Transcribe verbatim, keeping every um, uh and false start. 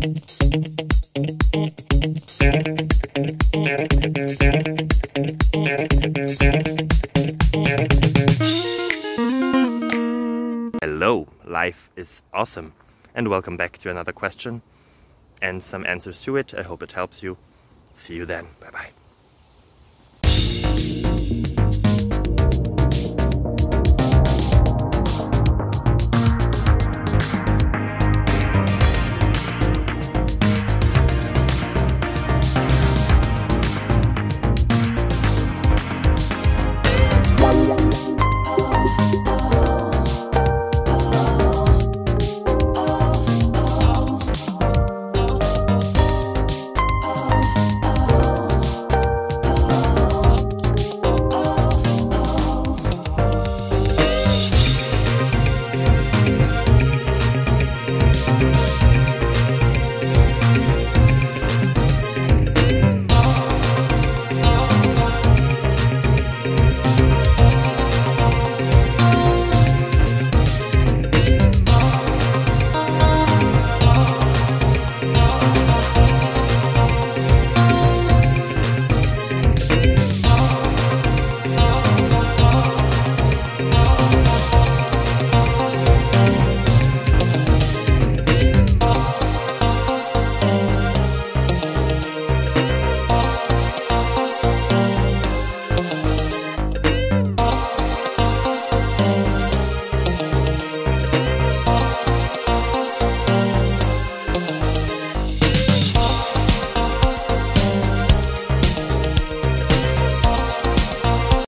Hello, life is awesome, and welcome back to another question and some answers to it. I hope it helps you. See you then. Bye bye.